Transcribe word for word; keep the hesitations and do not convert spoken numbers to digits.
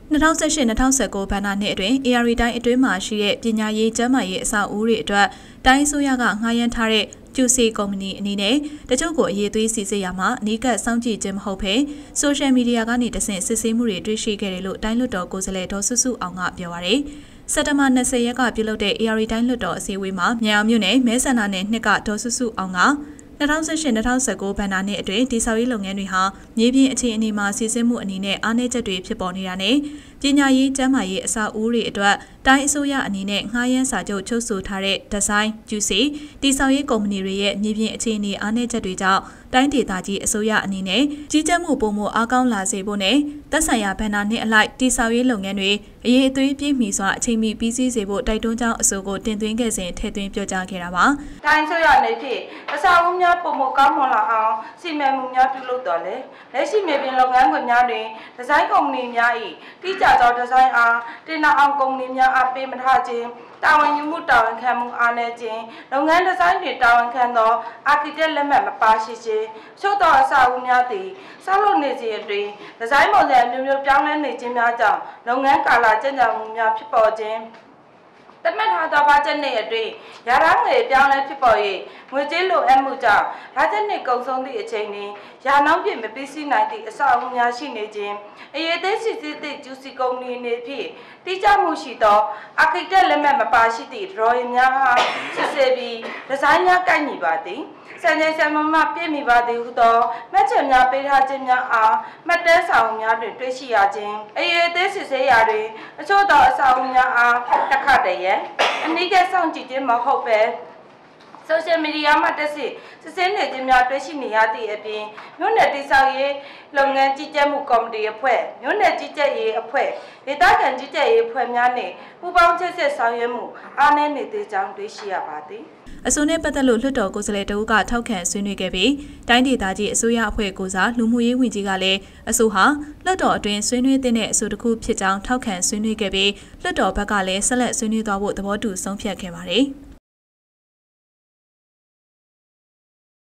၂၀၁၈ ၂၀၁၉ ဘဏ္ဍာနှစ်အတွင်း A R တိုင်းအတွင်းမှာရှိတဲ့ပညာရေးကျန်းမာရေးအဆောက်အဦတွေအတွက်တိုင်းအစိုးရကငှားရမ်းထားတဲ့ကျူစီကုမ္ပဏီအနေနဲ့တချို့ကိုအရေးသွေးစီစစ်ရမှာအနီးကပ်စောင့်ကြည့်ခြင်းမဟုတ်ဘဲဆိုရှယ်မီဒီယာကနေတဆင့်စစ်ဆေးမှုတွေတွေ့ရှိခဲ့တယ်လို့တိုင်းလွှတ်တော်ကိုယ်စားလှယ်ဒေါ်စုစုအောင်ကပြောပါရယ်စက်တဘာ၂၀ရက်ကပြုလုပ်တဲ့ A R တိုင်းလွှတ်တော်အစည်းအဝေးမှာမြောင်မြို့နယ်မဲဆန္ဒနယ်နှစ်ကဒေါ်စုစုအောင်က၂၀၁၈ ၂၀၁၉ဘဏ္ဍာနှစ်အတွင်းတိဆောက်ရေးလုပ်ငန်းတွေဟာမြေပြင်အခြေအနေမှာစီစစ်မှုအနေနဲ့အားနည်းချက်တွေဖြစ်ပေါ်နေတာနဲ့ပညာရေးကျန်းမာရေးအဆောက်အဦတွေအတွက်တိုင်းအစိုးရအနေနဲ့ငှားရမ်းစာချုပ်ချုပ်ဆိုထားတဲ့ဒီဇိုင်းကျူစီတိဆောက်ရေးကုမ္ပဏီတွေရဲ့မြေပြင်အခြေအနေအားနည်းချက်တွေကြောင့်တိုင်းဒေသကြီးအစိုးရအနေနဲ့ကြီးကြပ်မှုပုံမှုအားကောင်းလာစေဖို့နဲ့သက်ဆိုင်ရာဘဏ္ဍာနှစ်အလိုက်တိဆောက်ရေးလုပ်ငန်းတွေအရေးအသွေးပြည့်မီစွာအချိန်မီပြီးစီးစေဖို့တိုက်တွန်းကြောင်းအဆိုကိုတင်သွင်းခဲ့စဉ်ထည့်သွင်းပြောကြားခဲ့တာပါ။တိုင်းအစိုးရအနေဖြင့်အဆောက်အဦများပုံမှုကောင်းမွန်လာအောင်စီမံမှုများပြုလုပ်တော်လဲလက်ရှိမြေပြင်လုပ်ငန်းခွင်များတွင်ဒီဇိုင်းကုမ္ပဏီများ၏တိကျသောဒီဇိုင်းအားတင်နာအောင်ကုမ္ပဏီများအားပေးမထားခြင်းတာဝန်ယူမှုတာဝန်ခံမှုအားနည်းခြင်းလုပ်ငန်းဒီဇိုင်းတွေတာဝန်ခံသောအာကီတက်လက်မှတ်မပါရှိခြင်းချို့သောအဆောက်အဦများသည်ဆောက်လုပ်နေစဉ်အတွင်းဒီဇိုင်းပုံစံမျိုးမျိုးပြောင်းလဲနေခြင်းများကြောင့်လုပ်ငန်းကာလကျဉ်းချမှုများဖြစ်ပေါ်ခြင်းတမတ်ထားသောဘာချက်နဲ့အတွင်းရာထငွေပြောင်းလဲဖြစ်ပေါ်၍ငွေကြေးလိုအပ်မှုကြောင့်ဘာချက်နဲ့ကုန်ဆုံးသည့်အချိန်တွင်ရာနှောင်းပြည့်မပြီးစီးနိုင်သည့်အဆောက်အဦများရှိနေခြင်းအရေးသေးစစ်စစ်သည့်ကျူစီကုမ္ပဏီအနေဖြင့်တိကျမှုရှိသောအာခိတက်လက်မှတ်မပါရှိသည့်ဒရော်ယင်များအားစစ်ဆေးပြီးဒီဇိုင်းများကိုက်ညီပါသည်စံချိန်စံမမပြည့်မီပါသည်ဟုသောမှတ်ချက်များပေးထားခြင်းများအားမှတ်တမ်းစာအုပ်များတွင်တွေ့ရှိရခြင်းအရေးသေးစစ်ဆေးရာတွင်အချို့သောအဆောက်အဦများအားတစ်ခါတည်းရအနည်းငယ်စောင့်ကြည့်ခြင်းမဟုတ်ပဲဆိုရှယ်မီဒီယာမှာတက်စစ်စစ်ဆေးနေခြင်းများတွေ့ရှိနေရသည့်အပြင်မြို့နယ်တိဆောက်ရေးလုပ်ငန်းကြီးကြပ်မှုကော်မတီအဖွဲ့မြို့နယ်ကြီးကြပ်ရေးအဖွဲ့ဒေသခံကြီးကြပ်ရေးအဖွဲ့များနဲ့ပူးပေါင်းချိတ်ဆက်ဆောင်ရွက်မှုအားနည်းနေသေးကြောင်းတွေ့ရှိရပါသည်အစိုးနဲ့ပတ်သက်လို့လွှတ်တော်ကိုယ်စားလှယ်တဦးကထောက်ခံဆွေးနွေးခဲ့ပြီးတိုင်းဒေသကြီးအစိုးရအဖွဲ့ကိုစားလူမှုရေးဝန်ကြီးကလည်းအစိုးဟာလွှတ်တော်အတွင်းဆွေးနွေးတဲ့အဆိုတစ်ခုဖြစ်ကြောင်းထောက်ခံဆွေးနွေးခဲ့ပြီးလွှတ်တော်ဘက်ကလည်းဆက်လက်ဆွေးနွေးသွားဖို့သဘောတူဆုံးဖြတ်ခဲ့ပါတယ်။